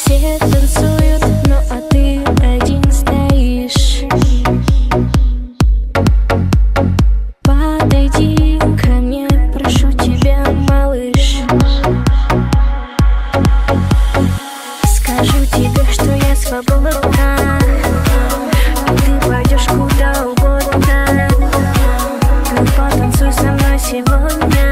Все танцуют, ну а ты один стоишь. Подойди ко мне, прошу тебя, малыш. Скажу тебе, что я свободна, и ты пойдешь куда угодно. Ну потанцуй со мной сегодня.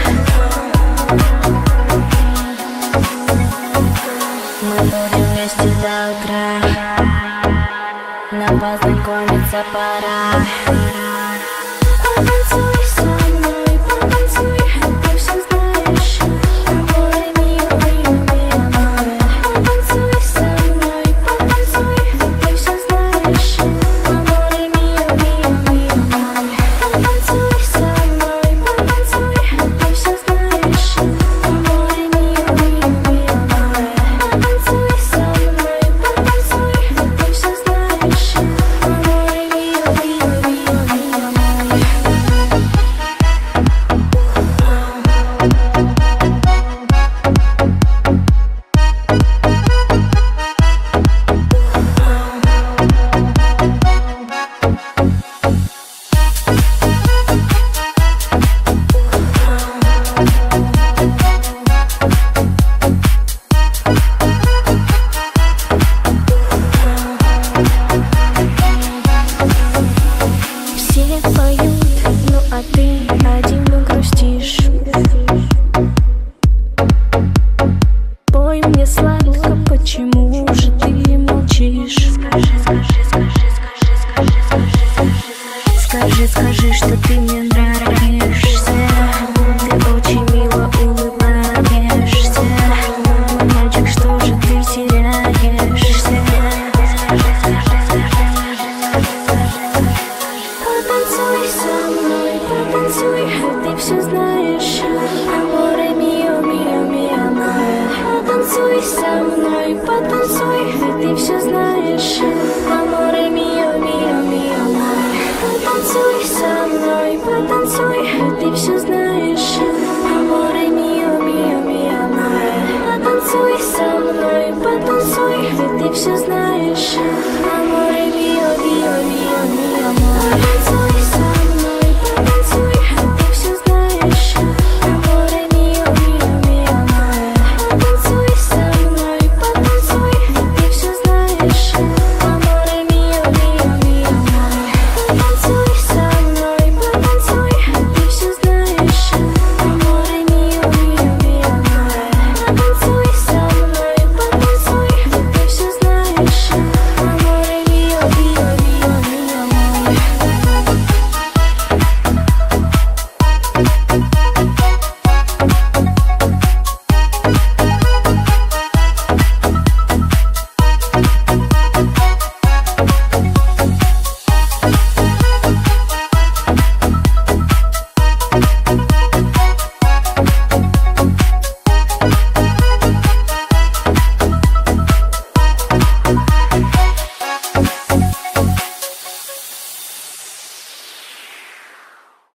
Мы будем вместе до утра, нам познакомиться пора. Потанцуй со мной, потанцуй, ты все знаешь. Amore mio, mio, mio amore. Потанцуй со мной, потанцуй, ты все знаешь. Amore mio, mio, mio amore. Потанцуй со мной, потанцуй, ты все знаешь. Amore mio, mio, mio amore. Потанцуй со мной, потанцуй, ты все знаешь. Amore mio, mio, mio, mio amore. Все поют, ну а ты один грустишь. Пой мне сладко, почему же ты молчишь? Скажи, скажи, что ты мне нравишься. Ты очень мило улыбаешься. Мой мальчик, что же ты теряешься? Потанцуй со мной, потанцуй, ты все знаешь. Amore mio, mio, mio amore. Потанцуй со мной, потанцуй, ты все знаешь. Amore mio, mio, mio amore. Потанцуй со мной, потанцуй, ты все знаешь. Amore mio, mio, mio amore. Потанцуй со мной, потанцуй, ты все знаешь.